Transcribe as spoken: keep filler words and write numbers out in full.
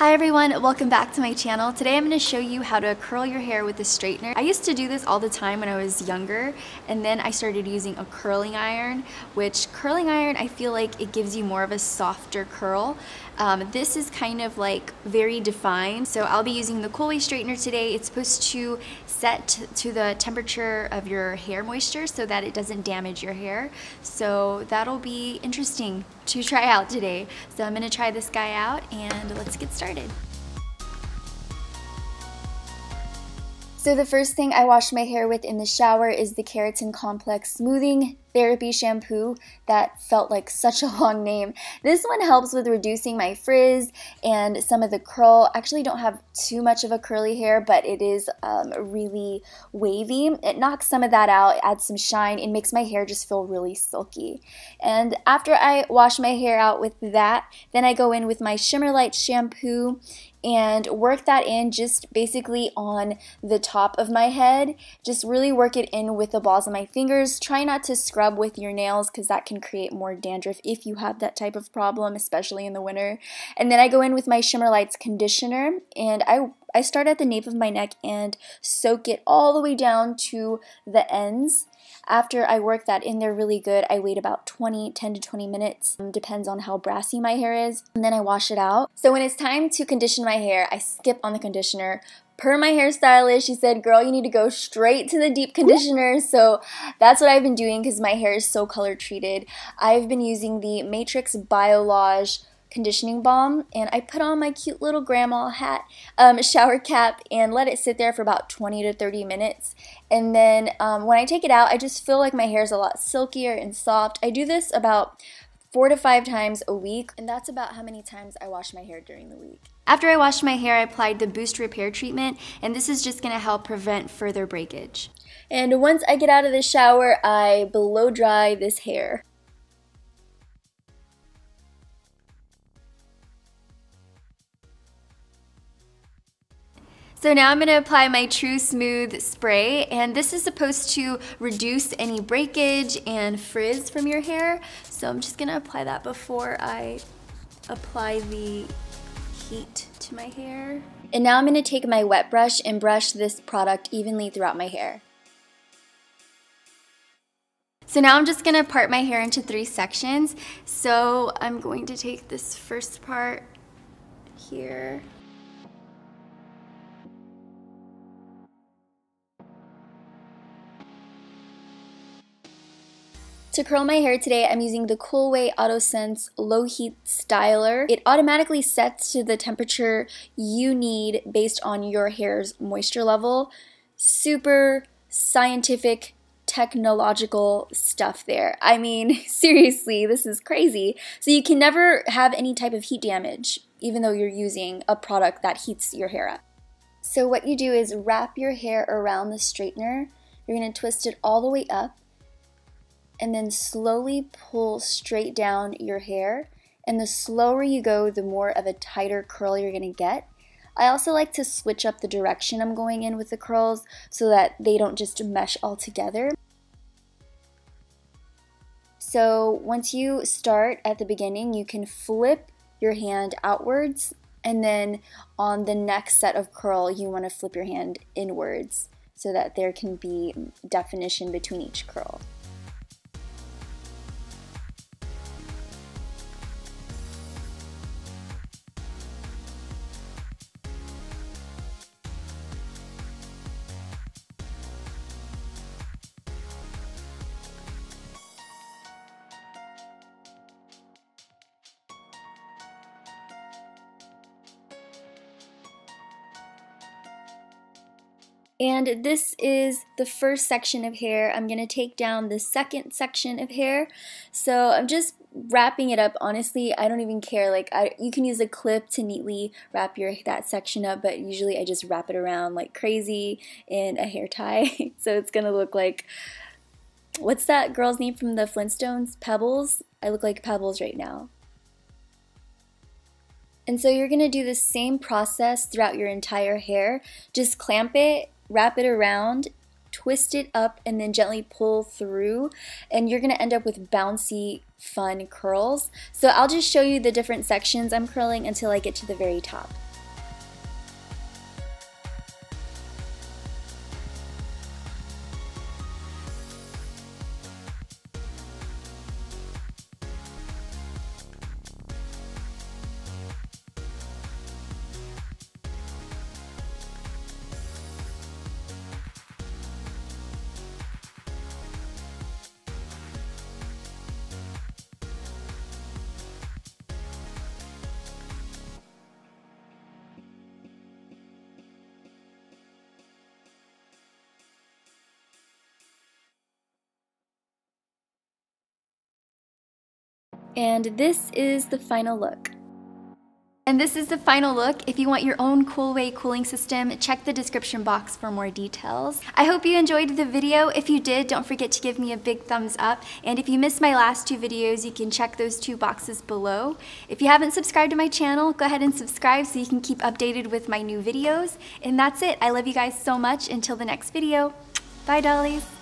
Hi everyone, welcome back to my channel. Today I'm going to show you how to curl your hair with a straightener. I used to do this all the time when I was younger, and then I started using a curling iron, which curling iron, I feel like it gives you more of a softer curl. Um, this is kind of like very defined, so I'll be using the Coolway straightener today. It's supposed to set to the temperature of your hair moisture so that it doesn't damage your hair. So that'll be interesting to try out today. So I'm going to try this guy out and let's get started. So the first thing I wash my hair with in the shower is the Keratin Complex Smoothing Therapy Shampoo. That felt like such a long name. This one helps with reducing my frizz and some of the curl. I actually don't have too much of a curly hair, but it is um, really wavy. It knocks some of that out, adds some shine, and makes my hair just feel really silky. And after I wash my hair out with that, then I go in with my Shimmer Light shampoo and work that in just basically on the top of my head. Just really work it in with the balls of my fingers. Try not to scrub with your nails because that can create more dandruff if you have that type of problem, especially in the winter. And then I go in with my Shimmer Lights conditioner, and I I start at the nape of my neck and soak it all the way down to the ends. After I work that in there really good, I wait about twenty, ten to twenty minutes, depends on how brassy my hair is, and then I wash it out. So when it's time to condition my hair, I skip on the conditioner. Per my hairstylist, she said, girl, you need to go straight to the deep conditioner. So that's what I've been doing because my hair is so color treated. I've been using the Matrix Biolage conditioning balm, and I put on my cute little grandma hat, um, shower cap, and let it sit there for about twenty to thirty minutes. And then um, when I take it out, I just feel like my hair is a lot silkier and soft. I do this about four to five times a week, and that's about how many times I wash my hair during the week. After I washed my hair, I applied the Boost Repair treatment, and this is just going to help prevent further breakage. And once I get out of the shower, I blow dry this hair. So now I'm going to apply my True Smooth spray, and this is supposed to reduce any breakage and frizz from your hair. So I'm just going to apply that before I apply the heat to my hair. And now I'm going to take my wet brush and brush this product evenly throughout my hair. So now I'm just going to part my hair into three sections. So I'm going to take this first part here. To curl my hair today, I'm using the Coolway AutoSense Low Heat Styler. It automatically sets to the temperature you need based on your hair's moisture level. Super scientific, technological stuff there. I mean, seriously, this is crazy. So you can never have any type of heat damage, even though you're using a product that heats your hair up. So what you do is wrap your hair around the straightener. You're going to twist it all the way up, and then slowly pull straight down your hair. And the slower you go, the more of a tighter curl you're gonna get. I also like to switch up the direction I'm going in with the curls so that they don't just mesh all together. So once you start at the beginning, you can flip your hand outwards, and then on the next set of curl, you wanna flip your hand inwards so that there can be definition between each curl. And this is the first section of hair. I'm going to take down the second section of hair. So I'm just wrapping it up. Honestly, I don't even care. Like I, you can use a clip to neatly wrap your that section up, but usually I just wrap it around like crazy in a hair tie. So it's going to look like, what's that girl's name from the Flintstones? Pebbles? I look like Pebbles right now. And so you're going to do the same process throughout your entire hair. Just clamp it, wrap it around, twist it up, and then gently pull through, and you're going to end up with bouncy, fun curls. So I'll just show you the different sections I'm curling until I get to the very top. And this is the final look. And this is the final look. If you want your own Coolway cooling system, check the description box for more details. I hope you enjoyed the video. If you did, don't forget to give me a big thumbs up. And if you missed my last two videos, you can check those two boxes below. If you haven't subscribed to my channel, go ahead and subscribe so you can keep updated with my new videos. And that's it. I love you guys so much. Until the next video. Bye, dollies.